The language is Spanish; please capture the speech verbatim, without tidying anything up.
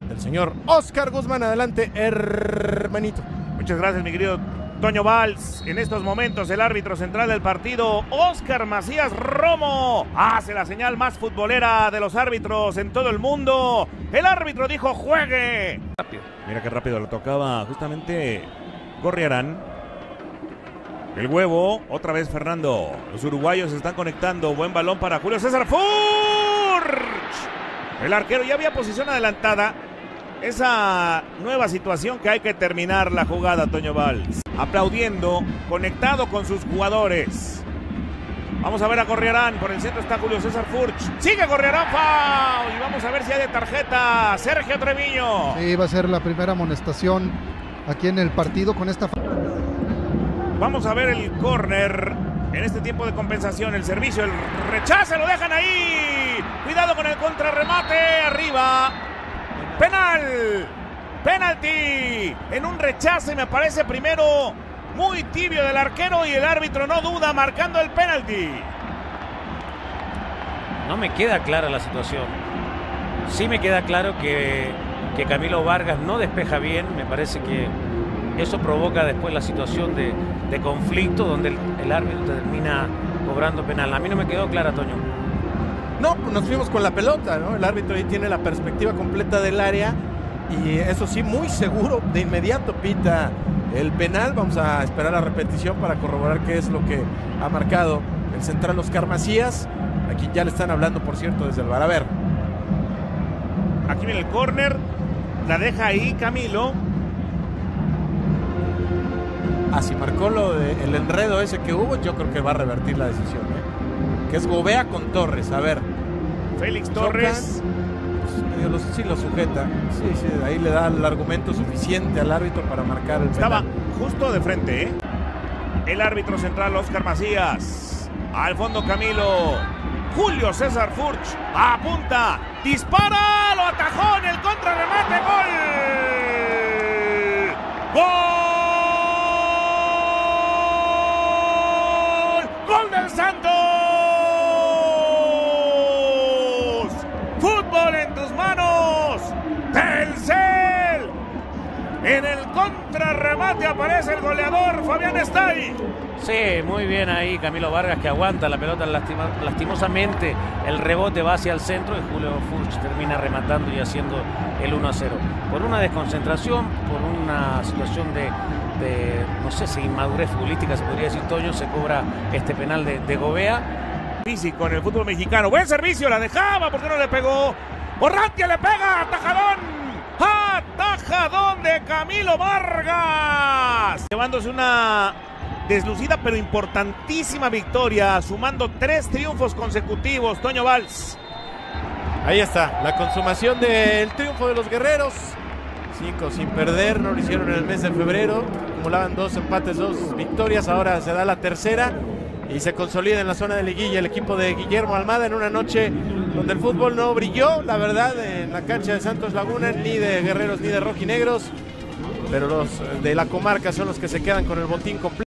del señor Oscar Guzmán. Adelante, hermanito. Muchas gracias, mi querido Toño Valls. En estos momentos el árbitro central del partido, Óscar Macías Romo, hace la señal más futbolera de los árbitros en todo el mundo. El árbitro dijo juegue. Rápido. Mira qué rápido lo tocaba justamente Gorriarán. El huevo, otra vez Fernando. Los uruguayos se están conectando. Buen balón para Julio César Furch. El arquero ya había posición adelantada. Esa nueva situación que hay que terminar la jugada, Toño Valls. Aplaudiendo, conectado con sus jugadores. Vamos a ver a Gorriarán. Por el centro está Julio César Furch. Sigue Gorriarán, foul. Y vamos a ver si hay de tarjeta. Sergio Treviño. Sí, va a ser la primera amonestación aquí en el partido con esta. Vamos a ver el córner en este tiempo de compensación. El servicio, el rechace, lo dejan ahí. Cuidado con el contrarremate. Arriba. Penal. Penalti. En un rechace, me parece primero muy tibio del arquero y el árbitro no duda marcando el penalti. No me queda clara la situación. Sí me queda claro que, que Camilo Vargas no despeja bien. Me parece que eso provoca después la situación de, de conflicto donde el, el árbitro termina cobrando penal. A mí no me quedó clara, Toño. No, pues nos fuimos con la pelota, ¿no? El árbitro ahí tiene la perspectiva completa del área y eso sí, muy seguro, de inmediato pita el penal. Vamos a esperar la repetición para corroborar qué es lo que ha marcado el central Oscar Macías, a quien ya le están hablando, por cierto, desde el bar. A ver. Aquí viene el córner, la deja ahí Camilo. Así marcó lo de, el enredo ese que hubo, yo creo que va a revertir la decisión, ¿eh? Que es Gobea con Torres, a ver. Félix Torres. Pues, medio lo, sí lo sujeta, sí, sí, ahí le da el argumento suficiente al árbitro para marcar el penal. Estaba justo de frente, ¿eh? El árbitro central, Oscar Macías. Al fondo Camilo. Julio César Furch. Apunta. Dispara. Lo atajó en el contrarremate. ¡Gol! ¡Gol! ¡Gol del Santos! ¡Fútbol en tus manos! ¡Telcel! En el contrarremate aparece el goleador Fabián Estay. Sí, muy bien ahí Camilo Vargas, que aguanta la pelota lastima, lastimosamente. El rebote va hacia el centro y Julio Furch termina rematando y haciendo el uno a cero. Por una desconcentración, por una situación de, de no sé si inmadurez futbolística se podría decir, Toño, se cobra este penal de, de Gobea. Físico en el fútbol mexicano. Buen servicio, la dejaba, ¿por qué no le pegó? Borrantia le pega, atajadón. Atajadón de Camilo Vargas. Llevándose una deslucida pero importantísima victoria, sumando tres triunfos consecutivos, Toño Valls. Ahí está, la consumación del triunfo de los guerreros. Cinco sin perder, no lo hicieron en el mes de febrero. Acumulaban dos empates, dos victorias. Ahora se da la tercera y se consolida en la zona de liguilla el equipo de Guillermo Almada en una noche donde el fútbol no brilló, la verdad, en la cancha de Santos Laguna, ni de guerreros ni de rojinegros. Pero los de la comarca son los que se quedan con el botín completo.